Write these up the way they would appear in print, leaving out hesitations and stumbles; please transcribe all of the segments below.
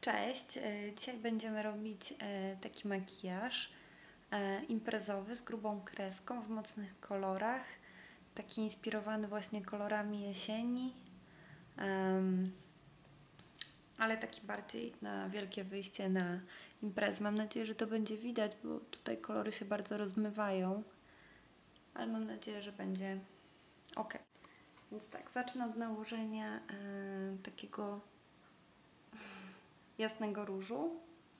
Cześć, dzisiaj będziemy robić taki makijaż imprezowy z grubą kreską w mocnych kolorach, taki inspirowany właśnie kolorami jesieni, ale taki bardziej na wielkie wyjście na imprezę. Mam nadzieję, że to będzie widać, bo tutaj kolory się bardzo rozmywają, ale mam nadzieję, że będzie ok. Więc tak, zacznę od nałożenia takiego jasnego różu.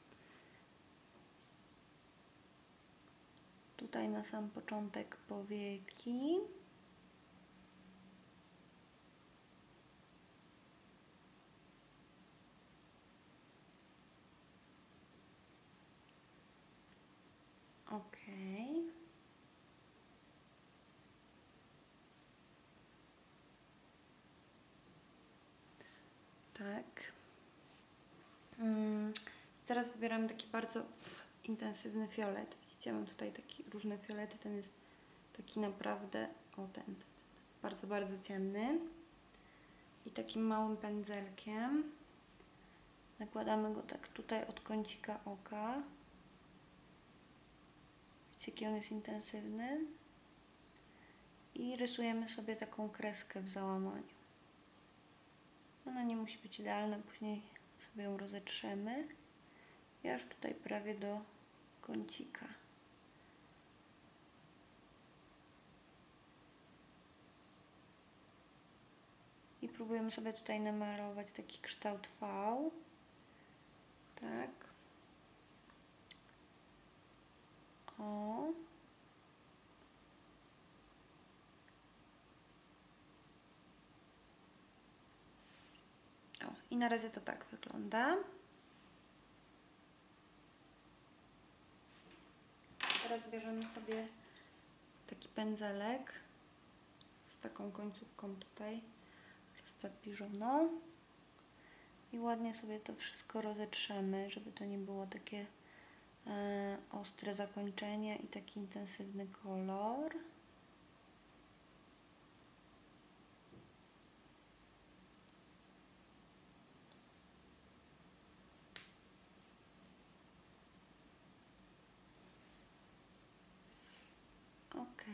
Tutaj na sam początek powieki. Ok. Tak. Teraz wybieram taki bardzo intensywny fiolet. Widzicie, mam tutaj takie różne fiolety. Ten jest taki naprawdę, ten bardzo, bardzo ciemny. I takim małym pędzelkiem nakładamy go tak tutaj od kącika oka. Widzicie, jaki on jest intensywny. I rysujemy sobie taką kreskę w załamaniu. Ona nie musi być idealna, później sobie ją rozetrzemy. Ja już tutaj prawie do kącika. I próbujemy sobie tutaj namalować taki kształt V. Tak. O. I na razie to tak wygląda. Teraz bierzemy sobie taki pędzelek z taką końcówką tutaj rozcapiżoną i ładnie sobie to wszystko rozetrzemy, żeby to nie było takie ostre zakończenie i taki intensywny kolor. Ok.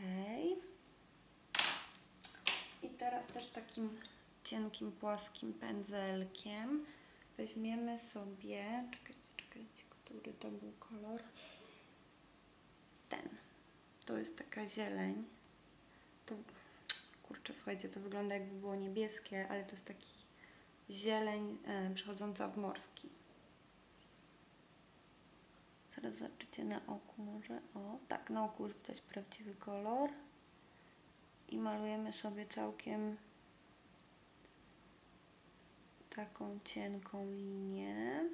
I teraz też takim cienkim, płaskim pędzelkiem weźmiemy sobie, czekajcie, który to był kolor? Ten. To jest taka zieleń. To, kurczę, słuchajcie, to wygląda jakby było niebieskie, ale to jest taki zieleń przechodząca w morski. Zaraz zobaczycie na oku może. O, tak, na oku już widać prawdziwy kolor. I malujemy sobie całkiem taką cienką linię.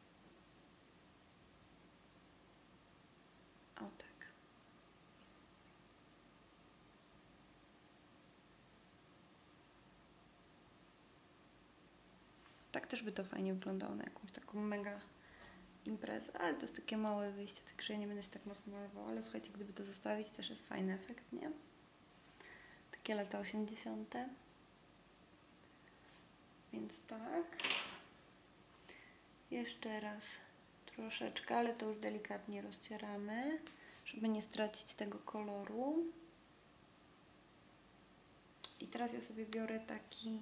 O tak. Tak też by to fajnie wyglądało na jakąś taką mega imprezę, ale to jest takie małe wyjście, także ja nie będę się tak mocno malowała, ale słuchajcie, gdyby to zostawić, też jest fajny efekt, nie? Takie lata 80. Więc tak. Jeszcze raz troszeczkę, ale to już delikatnie rozcieramy, żeby nie stracić tego koloru. I teraz ja sobie biorę taki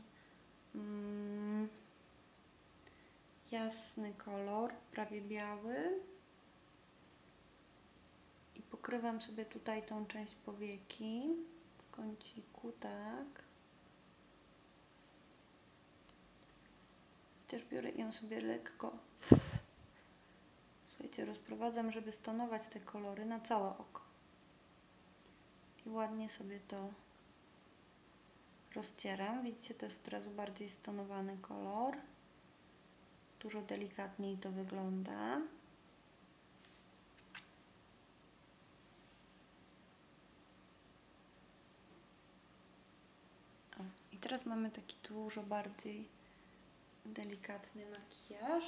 jasny kolor, prawie biały. I pokrywam sobie tutaj tą część powieki w kąciku, tak. I też biorę i ją sobie lekko, słuchajcie, rozprowadzam, żeby stonować te kolory na całe oko. I ładnie sobie to rozcieram. Widzicie, to jest od razu bardziej stonowany kolor. Dużo delikatniej to wygląda. O, i teraz mamy taki dużo bardziej delikatny makijaż.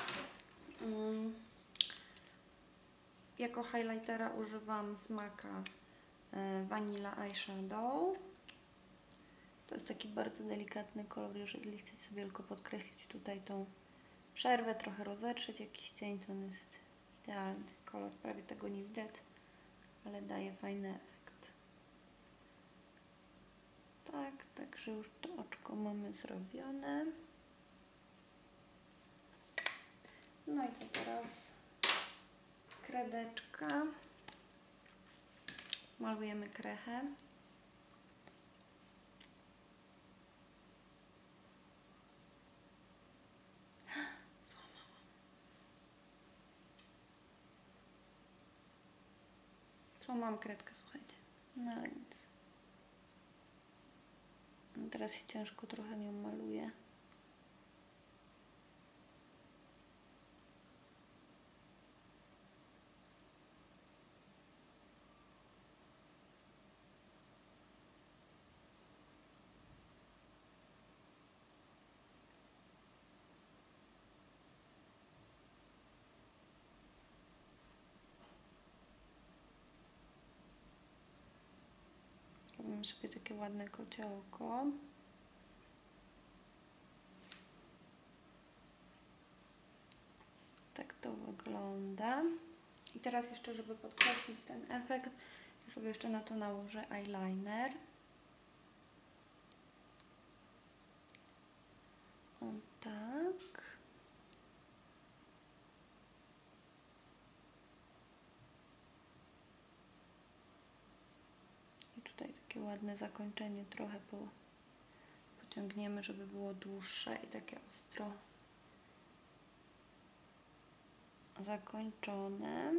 Jako highlightera używam z MAC'a Vanilla Eyeshadow. To jest taki bardzo delikatny kolor, jeżeli chcecie sobie tylko podkreślić tutaj tą przerwę, trochę rozetrzeć jakiś cień, to on jest idealny kolor, prawie tego nie widać, ale daje fajny efekt. Tak, także już to oczko mamy zrobione. No i co teraz? Kredeczka. Malujemy krechę. Złamałam kredkę, słuchajcie. No ale nic. Teraz się ciężko trochę nią maluje. Robimy sobie takie ładne kocie oko. Tak to wygląda. I teraz jeszcze, żeby podkreślić ten efekt, ja sobie jeszcze na to nałożę eyeliner. O tak. I tutaj takie ładne zakończenie trochę pociągniemy, żeby było dłuższe i takie ostro zakończone.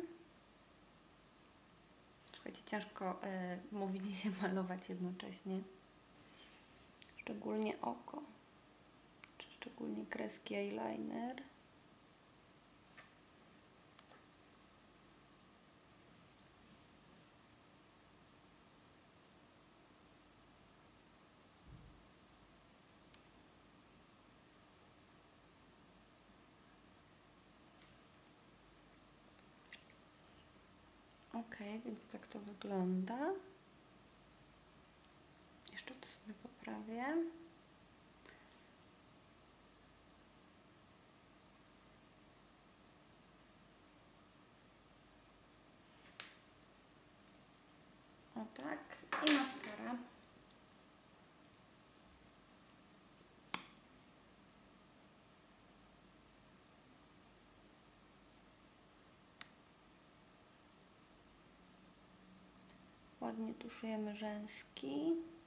Słuchajcie, ciężko mówić i się malować jednocześnie. Szczególnie oko, czy szczególnie kreski eyeliner. Ok, więc tak to wygląda. Jeszcze to sobie poprawię. O tak. I maskara. Ładnie tuszujemy rzęski.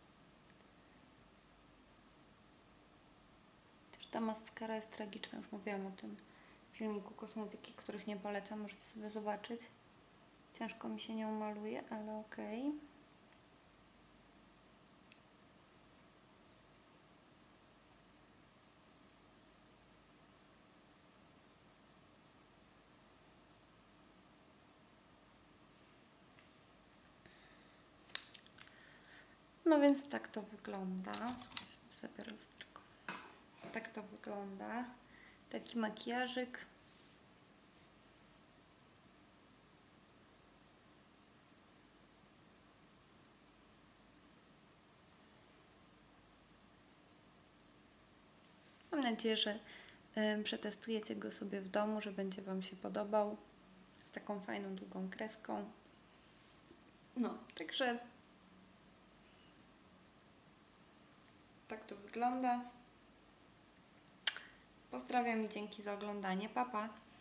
Też ta maskara jest tragiczna, już mówiłam o tym w filmiku kosmetyki, których nie polecam, możecie sobie zobaczyć. Ciężko mi się nią maluje, ale okej. No więc tak to wygląda. Zabiorę lusterko. Tak to wygląda. Taki makijażyk. Mam nadzieję, że przetestujecie go sobie w domu, że będzie Wam się podobał. Z taką fajną, długą kreską. No, także tak to wygląda. Pozdrawiam i dzięki za oglądanie. Pa, pa!